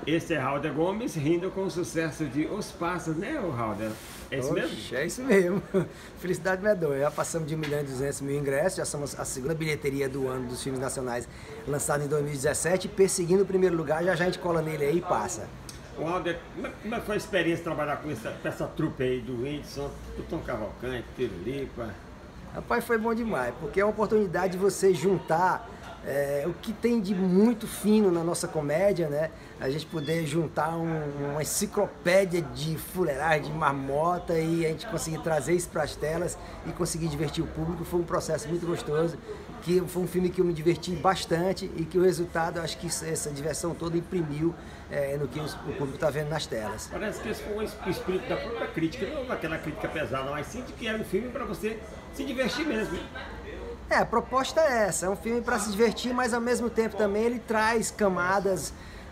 Esse é Halder Gomes rindo com o sucesso de Os Pássaros, né, Halder? É isso mesmo? Oxe, é isso mesmo. Felicidade medonha. Já passamos de 1.200.000 ingressos, já somos a segunda bilheteria do ano dos filmes nacionais lançado em 2017, perseguindo o primeiro lugar, já a gente cola nele aí e passa. O Halder, como é que foi a experiência trabalhar com essa trupe aí do Whindersson, do Tom Cavalcante, Tirolipa? Rapaz, foi bom demais, porque é uma oportunidade de você juntar o que tem de muito fino na nossa comédia, né? A gente poder juntar uma enciclopédia de fuleiragem, de marmota, e a gente conseguir trazer isso para as telas e conseguir divertir o público. Foi um processo muito gostoso, que foi um filme que eu me diverti bastante e que o resultado, eu acho que essa diversão toda imprimiu no que o público está vendo nas telas. Parece que esse foi o espírito da própria crítica, não aquela crítica pesada, mas sim de que era um filme para você se divertir mesmo. A proposta é essa, é um filme para se divertir, mas ao mesmo tempo também ele traz camadas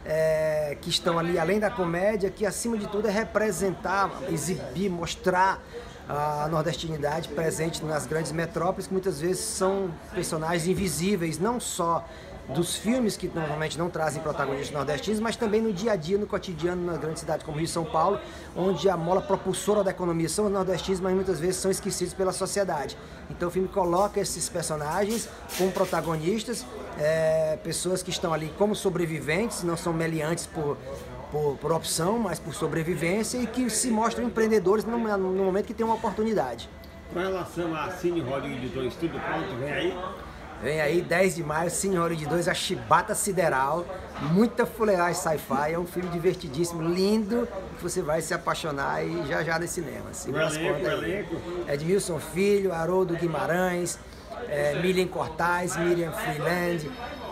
que estão ali além da comédia, que acima de tudo é representar, exibir, mostrar a nordestinidade presente nas grandes metrópoles, que muitas vezes são personagens invisíveis, não só dos filmes que normalmente não trazem protagonistas nordestinos, mas também no dia a dia, no cotidiano, nas grandes cidades como Rio e São Paulo, onde a mola propulsora da economia são os nordestinos, mas muitas vezes são esquecidos pela sociedade. Então o filme coloca esses personagens como protagonistas, pessoas que estão ali como sobreviventes, não são meliantes por opção, mas por sobrevivência, e que se mostram empreendedores no momento que tem uma oportunidade. Com relação a Cine Hollywood 2, tudo pronto, vem aí? Vem aí, 10 de maio, Cine Hollywood 2, A Chibata Sideral, muita fuleiragem sci-fi, é um filme divertidíssimo, lindo, que você vai se apaixonar e já nos cinemas. O elenco. Edmilson Filho, Haroldo Guimarães, Miriam Cortaz, Miriam Freeland,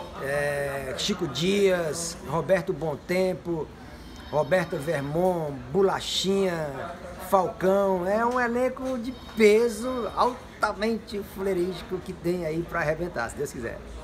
Chico Dias, Roberto Bom-Tempo, Roberta Vermont, Bolachinha, Falcão. É um elenco de peso, altamente fuleirístico, que tem aí para arrebentar, se Deus quiser.